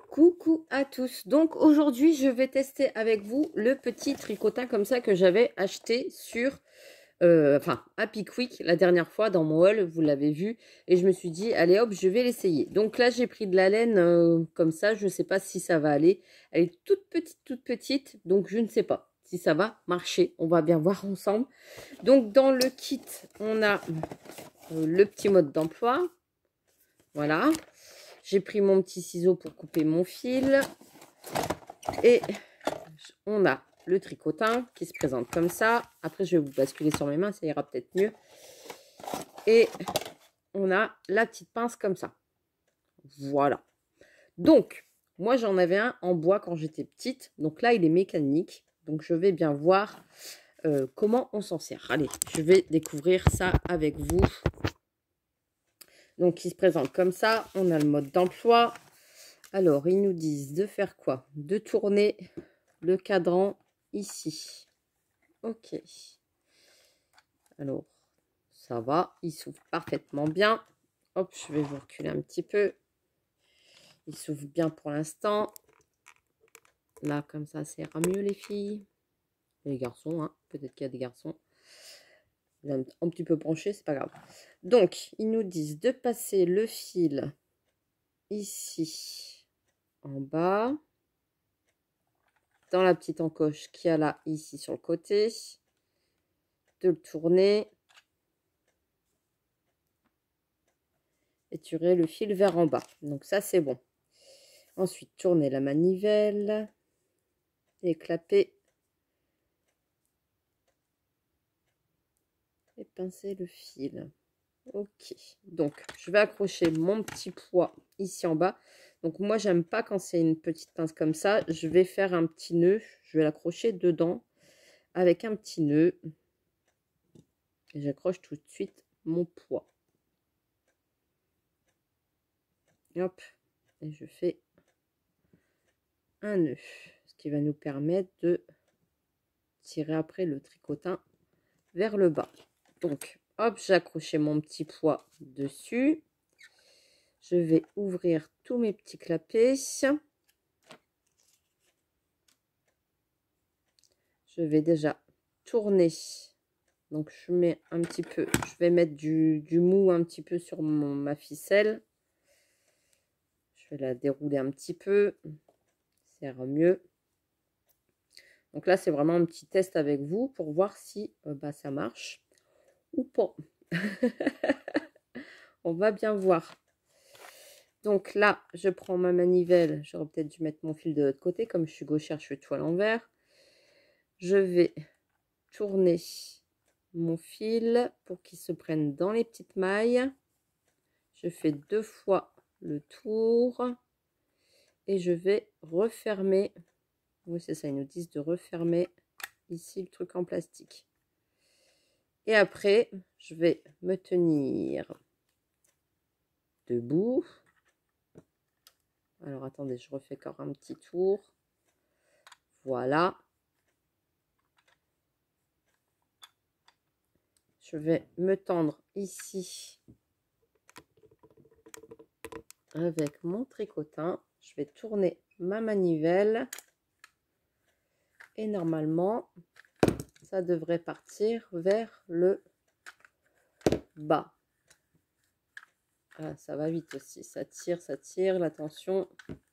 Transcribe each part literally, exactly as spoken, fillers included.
Coucou à tous. Donc aujourd'hui, je vais tester avec vous le petit tricotin comme ça que j'avais acheté sur, euh, enfin, à Pickwick la dernière fois dans mon haul, vous l'avez vu. Et je me suis dit, allez hop, je vais l'essayer. Donc là, j'ai pris de la laine euh, comme ça. Je ne sais pas si ça va aller. Elle est toute petite, toute petite. Donc je ne sais pas si ça va marcher. On va bien voir ensemble. Donc dans le kit, on a euh, le petit mode d'emploi. Voilà. J'ai pris mon petit ciseau pour couper mon fil. Et on a le tricotin qui se présente comme ça. Après, je vais vous basculer sur mes mains, ça ira peut-être mieux. Et on a la petite pince comme ça. Voilà. Donc, moi, j'en avais un en bois quand j'étais petite. Donc là, il est mécanique. Donc, je vais bien voir euh, comment on s'en sert. Allez, je vais découvrir ça avec vous. Donc, il se présente comme ça. On a le mode d'emploi. Alors, ils nous disent de faire quoi? De tourner le cadran ici. Ok. Alors, ça va. Il s'ouvre parfaitement bien. Hop, je vais vous reculer un petit peu. Il s'ouvre bien pour l'instant. Là, comme ça, ça ira mieux, les filles. Et les garçons, hein. Peut-être qu'il y a des garçons. Il est un, un petit peu penché, c'est pas grave. Donc, ils nous disent de passer le fil ici, en bas. Dans la petite encoche qu'il y a là, ici, sur le côté. De le tourner. Et tirer le fil vers en bas. Donc ça, c'est bon. Ensuite, tourner la manivelle. Et clapper. Et pincer le fil. Ok. Donc, je vais accrocher mon petit poids ici en bas. Donc, moi, j'aime pas quand c'est une petite pince comme ça. Je vais faire un petit nœud. Je vais l'accrocher dedans avec un petit nœud. Et j'accroche tout de suite mon poids. Et hop. Et je fais un nœud. Ce qui va nous permettre de tirer après le tricotin vers le bas. Donc, hop, j'ai accroché mon petit poids dessus. Je vais ouvrir tous mes petits clapets. Je vais déjà tourner. Donc, je mets un petit peu, je vais mettre du, du mou un petit peu sur mon, ma ficelle. Je vais la dérouler un petit peu. Ça ira mieux. Donc là, c'est vraiment un petit test avec vous pour voir si euh, bah, ça marche ou pas. On va bien voir. Donc là, je prends ma manivelle. J'aurais peut-être dû mettre mon fil de l'autre côté. Comme je suis gauchère, je fais tout à l'envers. Je vais tourner mon fil pour qu'il se prenne dans les petites mailles. Je fais deux fois le tour. Et je vais refermer. Oui, c'est ça, ils nous disent de refermer ici le truc en plastique. Et après, je vais me tenir debout. Alors, attendez, je refais encore un petit tour. Voilà. Je vais me tendre ici avec mon tricotin. Je vais tourner ma manivelle. Et normalement, ça devrait partir vers le bas. Ah, ça va vite aussi. Ça tire, ça tire. La tension.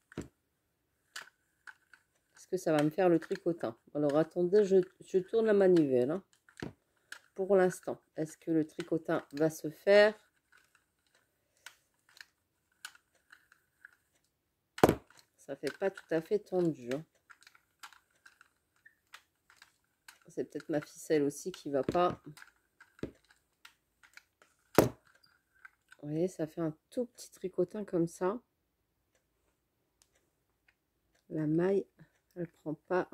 Est-ce que ça va me faire le tricotin? Alors, attendez, je, je tourne la manivelle. Hein. Pour l'instant, est-ce que le tricotin va se faire? Ça fait pas tout à fait tendu. Hein. C'est peut-être ma ficelle aussi qui va pas. Vous voyez, ça fait un tout petit tricotin comme ça. La maille, elle prend pas.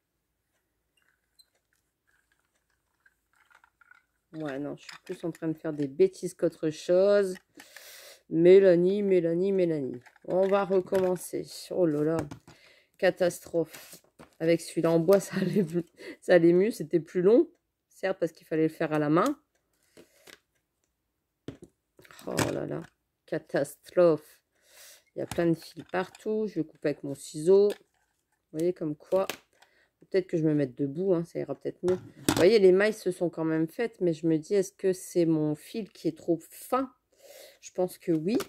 Ouais, non, je suis plus en train de faire des bêtises qu'autre chose. Mélanie, Mélanie, Mélanie. On va recommencer. Oh là là, catastrophe. Avec celui-là en bois, ça allait, ça allait mieux. C'était plus long, certes, parce qu'il fallait le faire à la main. Oh là là, catastrophe. Il y a plein de fils partout. Je coupe avec mon ciseau. Vous voyez comme quoi. Peut-être que je me mette debout, hein, ça ira peut-être mieux. Vous voyez, les mailles se sont quand même faites, mais je me dis, est-ce que c'est mon fil qui est trop fin? Je pense que oui.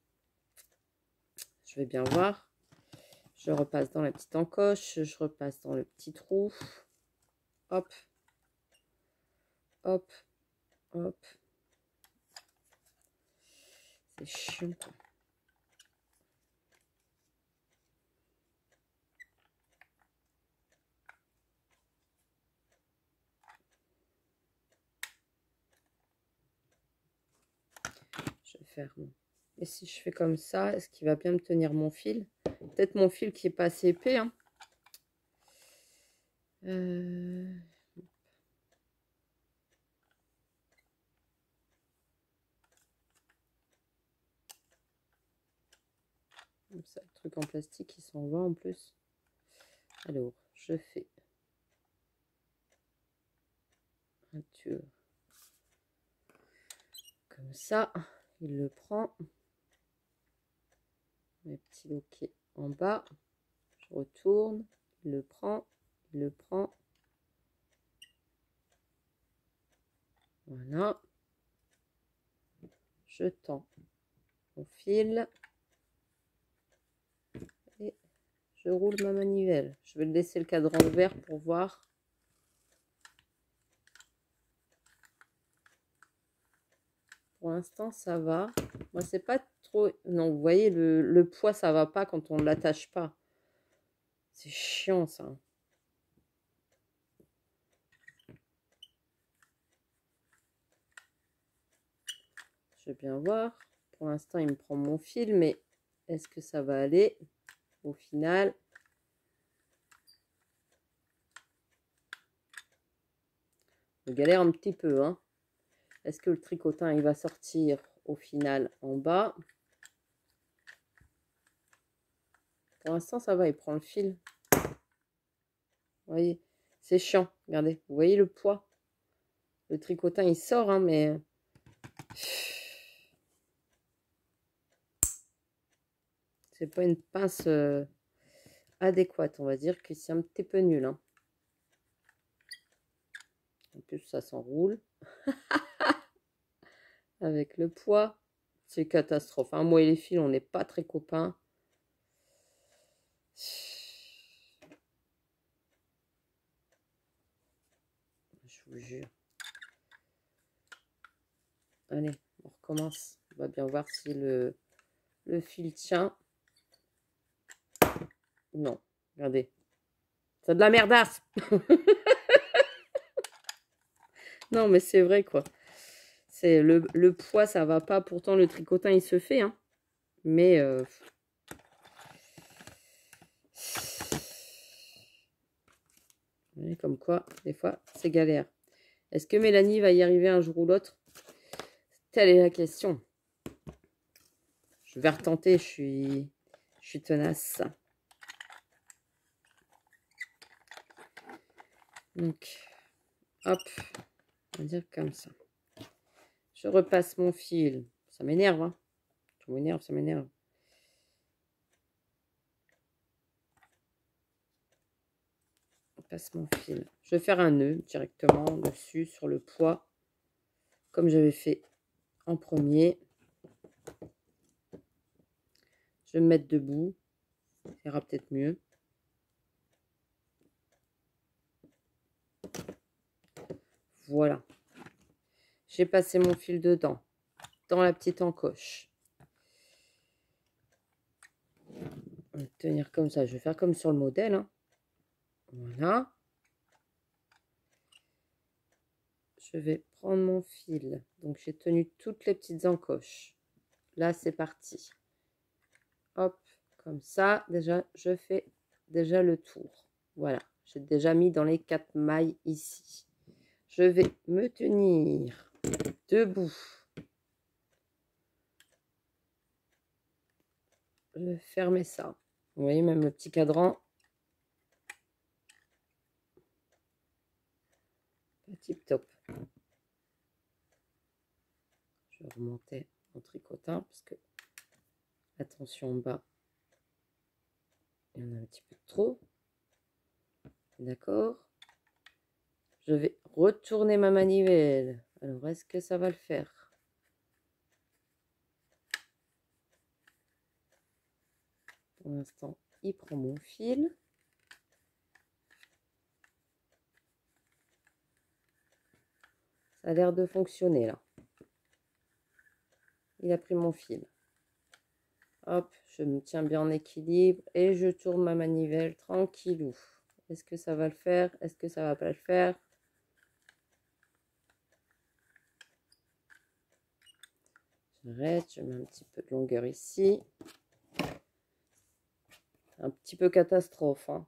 Je vais bien voir. Je repasse dans la petite encoche, je repasse dans le petit trou. Hop. Hop. Hop. C'est chiant. Je vais faire... Et si je fais comme ça, est-ce qu'il va bien me tenir mon fil? Peut-être mon fil qui est pas assez épais. Hein. Euh... Ça, le truc en plastique, il s'en va en plus. Alors, je fais un tuyau comme ça. Il le prend. Mes petits loquets en bas. Je retourne. Il le prend. Il le prend. Voilà. Je tends mon fil. Et je roule ma manivelle. Je vais laisser le cadran ouvert pour voir. Pour l'instant, ça va. Moi, c'est pas trop... Non, vous voyez, le, le poids, ça va pas quand on ne l'attache pas. C'est chiant, ça. Je vais bien voir. Pour l'instant, il me prend mon fil, mais est-ce que ça va aller au final? Je galère un petit peu, hein. Est-ce que le tricotin, il va sortir au final en bas? Pour l'instant, ça va, il prend le fil. Vous voyez, c'est chiant. Regardez, vous voyez le poids? Le tricotin, il sort, hein, mais... C'est pas une pince euh, adéquate, on va dire que c'est un petit peu nul. Hein. En plus, ça s'enroule. Avec le poids, c'est catastrophe. Hein. Moi et les fils, on n'est pas très copains. Je vous jure. Allez, on recommence. On va bien voir si le, le fil tient. Non, regardez. C'est de la merdasse. Non, mais c'est vrai, quoi. C'est le, le poids, ça va pas. Pourtant, le tricotin, il se fait. Hein. Mais... Euh... Comme quoi, des fois, c'est galère. Est-ce que Mélanie va y arriver un jour ou l'autre? Telle est la question. Je vais retenter, je suis, je suis tenace. Donc, hop, on va dire comme ça. Je repasse mon fil. Ça m'énerve, hein. Ça m'énerve, ça m'énerve. Je repasse mon fil. Je vais faire un nœud directement dessus sur le poids, comme j'avais fait en premier. Je vais me mettre debout. Ça ira peut-être mieux. Voilà. J'ai passé mon fil dedans, dans la petite encoche. On va tenir comme ça. Je vais faire comme sur le modèle. Hein. Voilà. Je vais prendre mon fil. Donc, j'ai tenu toutes les petites encoches. Là, c'est parti. Hop, comme ça. Déjà, je fais déjà le tour. Voilà. J'ai déjà mis dans les quatre mailles ici. Je vais me tenir debout. Je vais fermer ça. Vous voyez, même le petit cadran. Pas tip top. Je vais remonter en tricotant parce que attention en bas, Il y en a un petit peu trop. D'accord. Je vais retourner ma manivelle. Alors, est-ce que ça va le faire? Pour l'instant, il prend mon fil. Ça a l'air de fonctionner là. Il a pris mon fil. Hop, je me tiens bien en équilibre et je tourne ma manivelle tranquillou. Est-ce que ça va le faire? Est-ce que ça va pas le faire? J'arrête, je mets un petit peu de longueur ici. Un petit peu catastrophe, hein.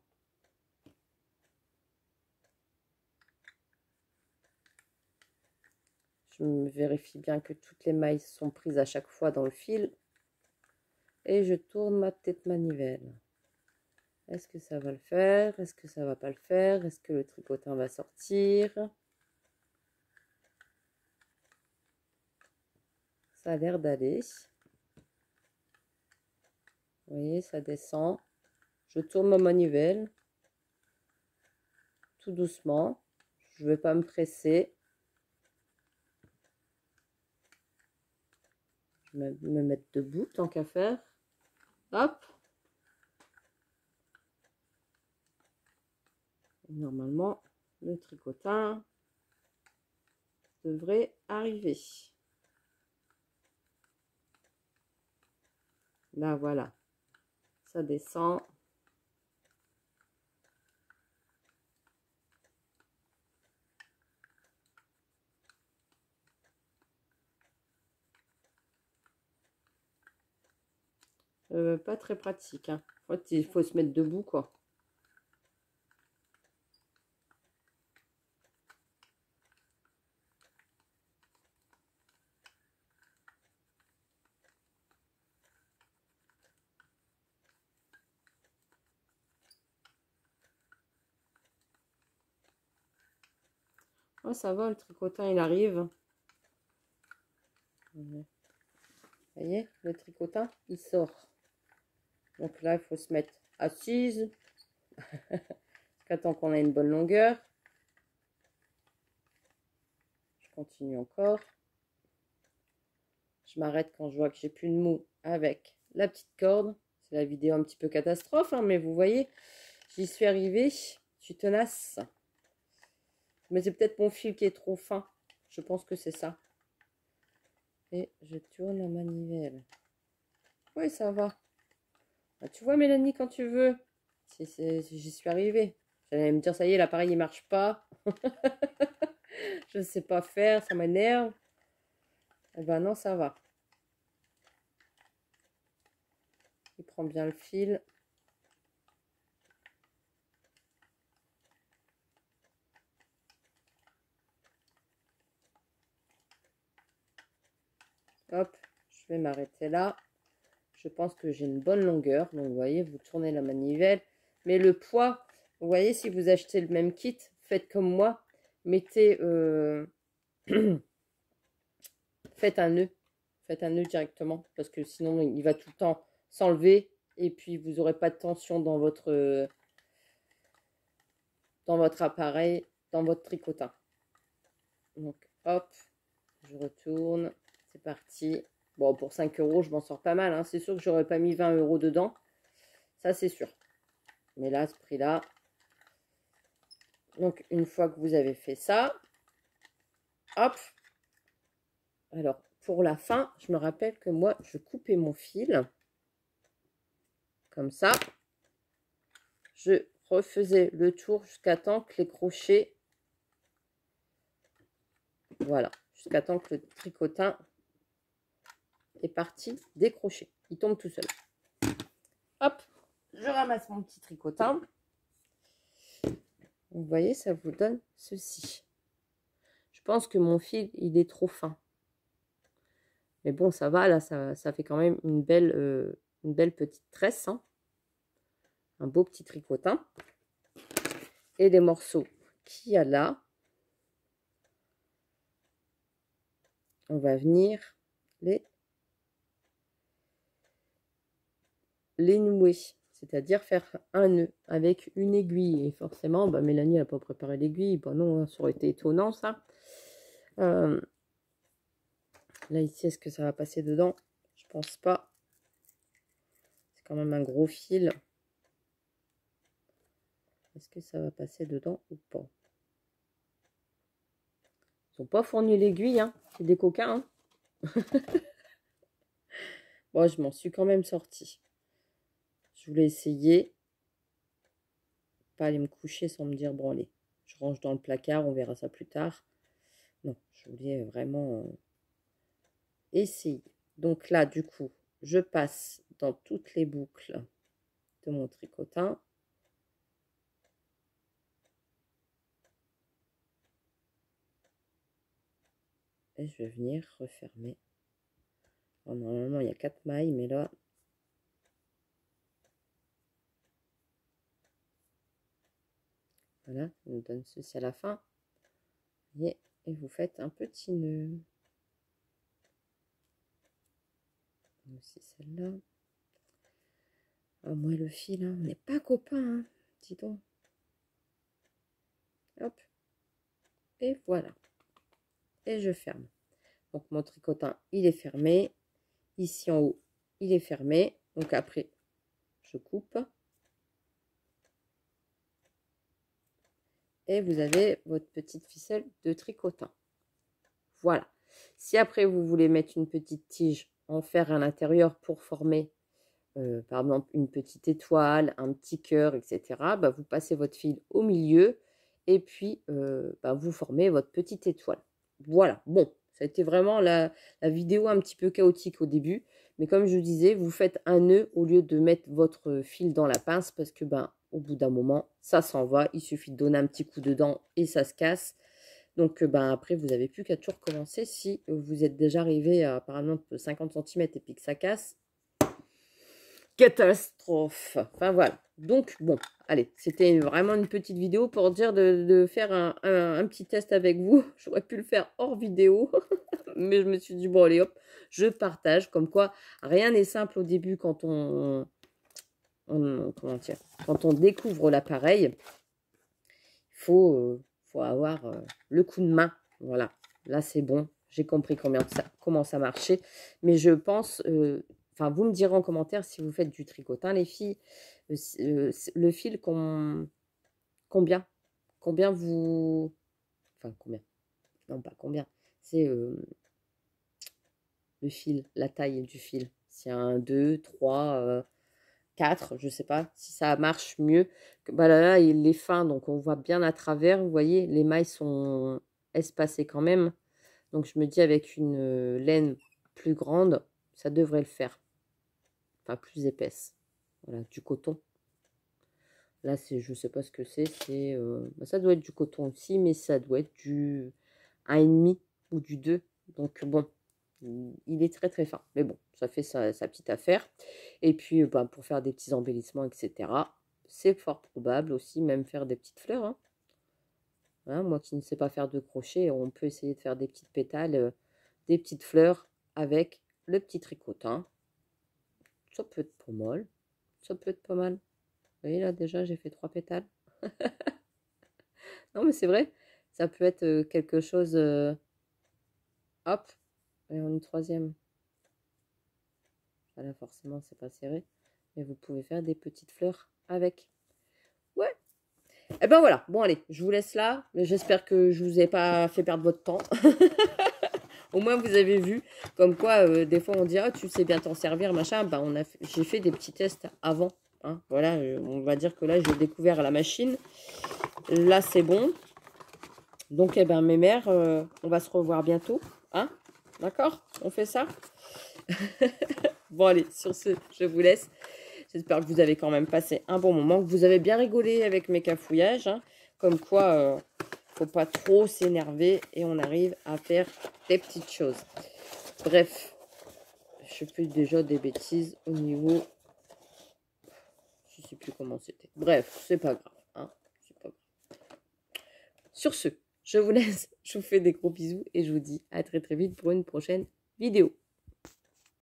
Je me vérifie bien que toutes les mailles sont prises à chaque fois dans le fil. Et je tourne ma petite manivelle. Est-ce que ça va le faire? Est-ce que ça va pas le faire? Est-ce que le tricotin va sortir? Ça a l'air d'aller. Vous voyez, ça descend. Je tourne ma manivelle. Tout doucement. Je ne vais pas me presser. Je vais me mettre debout tant qu'à faire. Hop. Normalement, le tricotin devrait arriver. Là, voilà. Ça descend. Euh, pas très pratique, hein. En fait, il faut se mettre debout, quoi. Oh, ça va, le tricotin, il arrive. Vous voyez, le tricotin, il sort. Donc là, il faut se mettre assise. Jusqu'à temps qu'on ait une bonne longueur. Je continue encore. Je m'arrête quand je vois que j'ai plus de mou avec la petite corde. C'est la vidéo un petit peu catastrophe, hein, mais vous voyez, j'y suis arrivée. Je suis tenace. Mais c'est peut-être mon fil qui est trop fin. Je pense que c'est ça. Et je tourne la manivelle. Oui, ça va. Ah, tu vois, Mélanie, quand tu veux. J'y suis arrivée. J'allais me dire, ça y est, l'appareil, il marche pas. Je ne sais pas faire, ça m'énerve. Eh ben non, ça va. Il prend bien le fil. Hop, je vais m'arrêter là. Je pense que j'ai une bonne longueur. Donc, vous voyez, vous tournez la manivelle. Mais le poids, vous voyez, si vous achetez le même kit, faites comme moi. Mettez... Euh... faites un nœud. Faites un nœud directement. Parce que sinon, il va tout le temps s'enlever. Et puis, vous n'aurez pas de tension dans votre... dans votre appareil, dans votre tricotin. Donc, hop, je retourne. C'est parti. Bon, pour cinq euros, je m'en sors pas mal. Hein. C'est sûr que j'aurais pas mis vingt euros dedans. Ça, c'est sûr. Mais là, à ce prix-là. Donc, une fois que vous avez fait ça, hop. Alors, pour la fin, je me rappelle que moi, je coupais mon fil. Comme ça. Je refaisais le tour jusqu'à temps que les crochets... Voilà. Jusqu'à temps que le tricotin est parti décrocher. Il tombe tout seul. Hop, je ramasse mon petit tricotin. Vous voyez, ça vous donne ceci. Je pense que mon fil, il est trop fin. Mais bon, ça va, là, ça, ça fait quand même une belle, euh, une belle petite tresse. Hein. Un beau petit tricotin. Et les morceaux qu'il y a là, on va venir les, les nouer. c'est-à-dire faire un nœud avec une aiguille. Et forcément, bah, Mélanie n'a pas préparé l'aiguille. Bah non, ça aurait été étonnant, ça. Euh, là, ici, est-ce que ça va passer dedans? Je pense pas. C'est quand même un gros fil. Est-ce que ça va passer dedans ou pas? Ils n'ont pas fourni l'aiguille, hein. C'est des coquins, hein. Bon, je m'en suis quand même sortie. Je voulais essayer. Pas aller me coucher sans me dire, bon, allez, je range dans le placard, on verra ça plus tard. Non, je voulais vraiment euh, essayer. Donc là, du coup, je passe dans toutes les boucles de mon tricotin. Et je vais venir refermer. Alors, normalement, il y a quatre mailles, mais là... Voilà, ça nous donne ceci à la fin. Et, et vous faites un petit nœud. Aussi celle-là. Ah, moi, le fil, hein, on n'est pas copains, hein, dis donc. Hop. Et voilà. Et je ferme. Donc, mon tricotin, il est fermé. Ici, en haut, il est fermé. Donc, après, je coupe. Et vous avez votre petite ficelle de tricotin. Voilà. Si après, vous voulez mettre une petite tige en fer à l'intérieur pour former, euh, par exemple, une petite étoile, un petit cœur, et cetera, bah, vous passez votre fil au milieu et puis euh, bah, vous formez votre petite étoile. Voilà. Bon, ça a été vraiment la, la vidéo un petit peu chaotique au début. Mais comme je vous disais, vous faites un nœud au lieu de mettre votre fil dans la pince parce que, ben, au bout d'un moment, ça s'en va. Il suffit de donner un petit coup dedans et ça se casse. Donc, ben, après, vous n'avez plus qu'à tout recommencer. Si vous êtes déjà arrivé à, par exemple, cinquante centimètres et puis que ça casse, catastrophe. Enfin, voilà. Donc, bon, allez, c'était vraiment une petite vidéo pour dire de, de faire un, un, un petit test avec vous. J'aurais pu le faire hors vidéo, mais je me suis dit, bon, allez, hop, je partage. Comme quoi, rien n'est simple au début quand on, on comment dire, quand on découvre l'appareil. Il faut, euh, faut avoir euh, le coup de main. Voilà, là, c'est bon. J'ai compris combien ça, comment ça marchait. Mais je pense... Euh, Enfin, vous me direz en commentaire si vous faites du tricotin, les filles. Euh, le fil, com... combien Combien vous... Enfin, combien Non, pas combien. C'est euh, le fil, la taille du fil. C'est un, deux, trois, euh, quatre, je sais pas. Si ça marche mieux. Bah là, là, il est fin, donc on voit bien à travers. Vous voyez, les mailles sont espacées quand même. Donc, je me dis avec une laine plus grande, ça devrait le faire. Enfin, plus épaisse. Voilà, du coton. Là, c'est, je sais pas ce que c'est. C'est, euh, bah, ça doit être du coton aussi, mais ça doit être du un virgule cinq ou du deux. Donc, bon, il est très, très fin. Mais bon, ça fait sa, sa petite affaire. Et puis, bah, pour faire des petits embellissements, et cetera, c'est fort probable aussi, même faire des petites fleurs. Hein. Hein, moi qui ne sais pas faire de crochet, on peut essayer de faire des petites pétales, euh, des petites fleurs avec le petit tricotin. Ça peut être pas mal. Ça peut être pas mal. Vous voyez là, déjà, j'ai fait trois pétales. Non, mais c'est vrai. Ça peut être euh, quelque chose... Euh, hop. Et on une troisième. Voilà, forcément, c'est pas serré. Mais vous pouvez faire des petites fleurs avec. Ouais. Et ben voilà. Bon, allez, je vous laisse là. J'espère que je vous ai pas fait perdre votre temps. Au moins, vous avez vu. Comme quoi, euh, des fois, on dit, ah, tu sais bien t'en servir, machin. Ben, on a, j'ai fait des petits tests avant. Hein. Voilà, euh, on va dire que là, j'ai découvert la machine. Là, c'est bon. Donc, eh ben, mes mères, euh, on va se revoir bientôt. Hein? D'accord? On fait ça? Bon, allez, sur ce, je vous laisse. J'espère que vous avez quand même passé un bon moment, que vous avez bien rigolé avec mes cafouillages. Hein. Comme quoi, euh, faut pas trop s'énerver et on arrive à faire des petites choses. Bref, je fais déjà des bêtises au niveau... Je sais plus comment c'était. Bref, c'est pas grave. Hein. C'est pas grave. Sur ce, je vous laisse. Je vous fais des gros bisous et je vous dis à très très vite pour une prochaine vidéo.